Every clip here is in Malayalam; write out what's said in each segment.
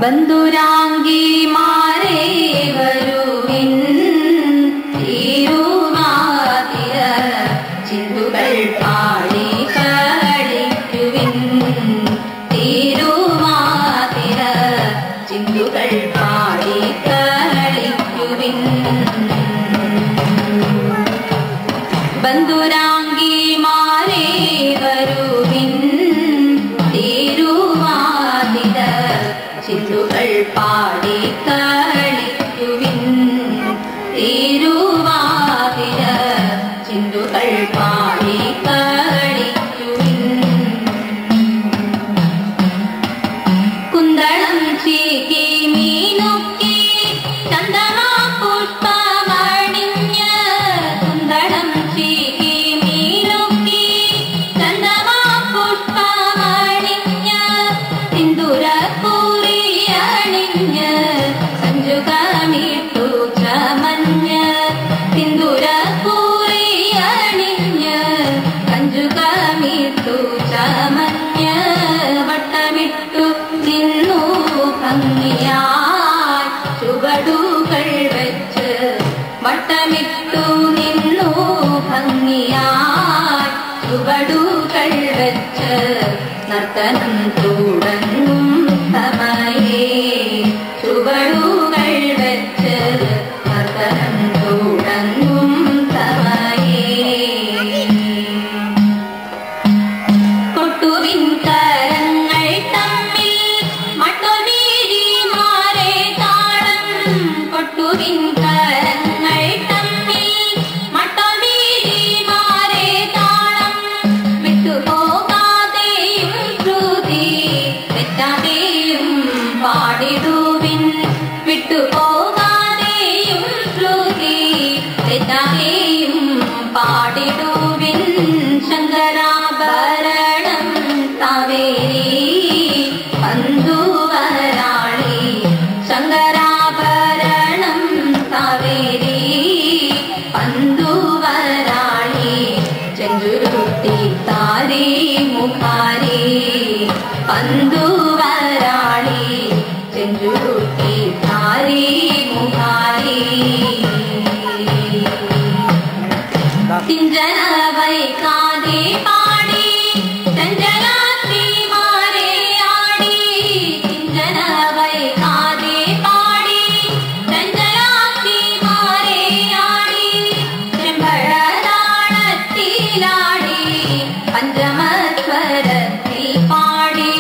ബന്ധുരാംഗിമാരേ വരുവിൻ തിരുവാതിര ചിന്തുകൾ പാടി കളിക്കുവിൻ തിരുവാതിര ചിന്തുകൾ പാടി കളിക്കുവിൻ ബന്ധുരാംഗിമാരേ വരുവിൻ തിരുവാതിര ചിന്തുകൾ പാടി കളിക്കുവിൻ തിരുവാതിര ചിന്തുകൾ പാടി കളിക്കുവിൻ കുന്തളം ചീകി മീനുക്കി ചന്ദമാ പുഷ്പമണിഞ്ഞ് കുന്തളം ചീകി മീനുക്കി ചന്ദമാ പുഷ്പമണിഞ്ഞ് സിന്ദൂര പൂരിയണിഞ്ഞ് സഞ്ജുകമിട്ടു ചമഞ്ഞ് സിന്ദൂര പൂരിയണിഞ്ഞ് സഞ്ജുകമിട്ടു ചമഞ്ഞ് വട്ടമിട്ടു നിന്നു ഭംഗിയായി ചുവടുകൾ വെച്ച് വട്ടമിട്ടു നിന്നു ഭംഗിയായി ചുവടുകൾ വെച്ച് നർത്തനം തുടങ്ങും സമയേ ചുവടുകൾ വെച്ച് നർത്തനം തുടങ്ങും സമയേ കൊട്ടുവിൻ കരങ്ങൾ തമ്മിൽ മട്ടൊനീരിമാരെ താളം കൊട്ടുവിൻ കരങ്ങൾ തമ്മിൽ മട്ടൊനീരിമാരെ താളം വിട്ടുപോകാതെയും ശ്രുതി തെറ്റാതെയും പാടിടുവിൻ വിട്ടുപോകാതെയും ശ്രുതി തെറ്റാതെയും പാടിടുവിൻ ശങ്കരാഭരണം കാവേരി പന്തുവരാളി ശങ്കരാഭരണം കാവേരി പന്തുവരാളി ചെഞ്ചുരുട്ടി താരി മുഖാരി പന്തുവരാളി ചെഞ്ചുരുട്ടി താരി മുഖാരി സിഞ്ചന വൈകാതെ പാടി ചഞ്ചലാത്രിമാരെ ആടി സിഞ്ചന വൈകാതെ പാടി ചഞ്ചലാത്രിമാരെ ആടി ചെമ്പഴതാളത്തിലാടി പഞ്ചമസ്വരത്തിൽ പാടി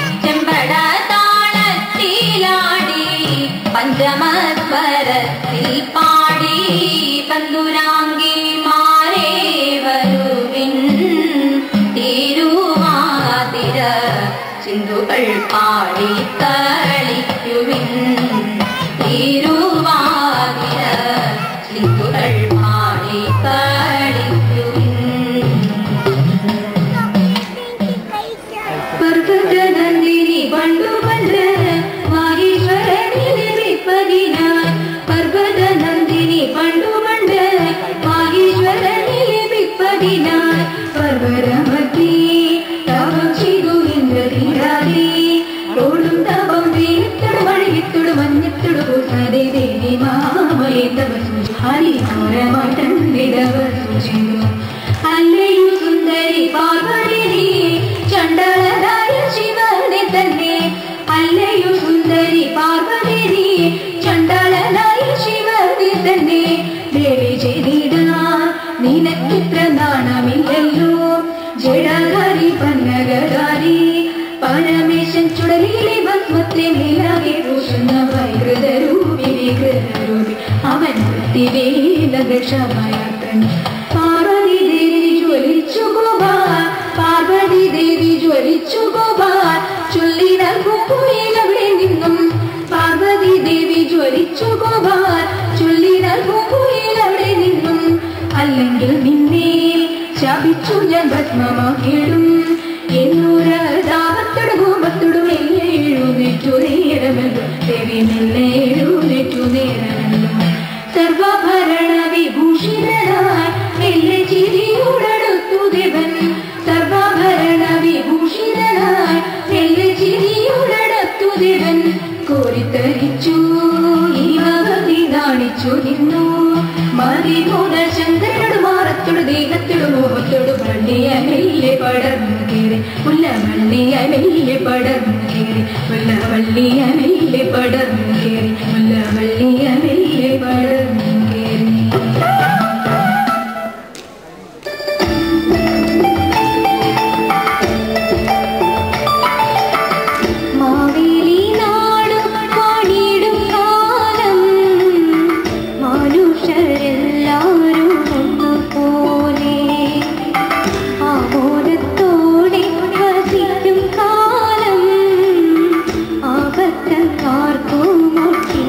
ചെമ്പഴതാളത്തിലാടി പഞ്ചമസ്വരത്തിൽ പാടി ബന്ധുരാംഗിമാരേ വരുവിൻ തിരുവാതിര ചിന്തുകൾ പാടി കളിക്കുവിൻ തിരുവാതിര ചിന്തുകൾ പാടി കളിക്കുവിൻ പർവ്വതനന്ദിനി പണ്ടുപണ്ട് മാഹേശ്വരനിലെ വിപ്പതിനായി പർവ്വതനന്ദിനി പണ്ടുപണ്ട് മാഹേശ്വരനിലെ വിപ്പതിനായി പർവ്വതമധ്യേ തപം ചെയ്തു ഇന്ദ്രതീരാതെ ഓടും തപം വീണത്തോട് മഴയത്തോട് മഞ്ഞത്തോട് പൂസാതെ ദേവി മാമയെ തപസ്സു ഹരിഹരമാട്ടന്റെ തപസ്സു ചെയ്തു അല്ലയോ സുന്ദരി പാർവതി നീ ചണ്ഡാലനായ ശിവനെ തന്നെ അല്ലയോ സുന്ദരി പാർവതി നീ ചണ്ഡാലനായ ശിവനെ തന്നെ ദേവി ചെയ്തിടാ നിനക്കിത്ര നാണമില്ലല്ലോ ജഡാധാരി പന്നഗധാരി പരമേശൻ ചുടലിലെ ഭസ്മത്തെ മേലാകെ പൂശുന്ന വൈകൃതരൂപി വിഗ്രഹരൂപി അവൻ ക്ഷമയാത്രൻ പാർവതി ദേവി ജ്വലിച്ചു ഗോപാൽ പാർവതി ദേവി ജ്വലിച്ചു ഗോപാൽ ചൊല്ലി നൽകും പുയലവിടെ നിന്നും പാർവതി ദേവി ജ്വലിച്ചു ഗോപാൽ ചൊല്ലി നൽകും പുയലവിടെ നിന്നും അല്ലെങ്കിൽ നിന്നെ ശപിച്ചു ഞാൻ ഭസ്മമാക്കിയിടും എന്നൂരാവത്തോട് ഗോപത്തോടും മെല്ലെ എഴുന്നേറ്റു നേരമല്ലോ ദേവി മെല്ലെ എഴുന്നേറ്റു നേരമല്ലോ സർവഭരണ വിഭൂഷിതനായി മെല്ലെ ചിരിയോടടുത്തു ദേവൻ സർവഭരണ വിഭൂഷിതനായി മെല്ലെ ചിരിയോടടുത്തു ദേവൻ വിമോദ ശങ്കരനോട് മാറത്തോട് ദേഹത്തോട് മോഹത്തോട് വള്ളിയ മെല്ലെ പടർന്നു കയറി മുല്ലവള്ളിയ മെല്ലെ പടർന്നു കയറി മുല്ലവള്ളിയ മെല്ലെ പടർന്നു കയറി മുല്ലവള്ളിയ മെല്ലെ പടർന്നു കയറി ആർക്കും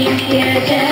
നിത്യജ